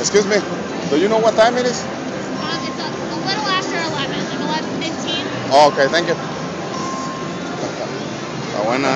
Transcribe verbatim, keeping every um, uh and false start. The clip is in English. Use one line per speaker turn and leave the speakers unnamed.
Excuse me. Do you know what time it is?
Um, it's a, a little after eleven, like eleven fifteen.
Oh, okay, thank you. Está buena.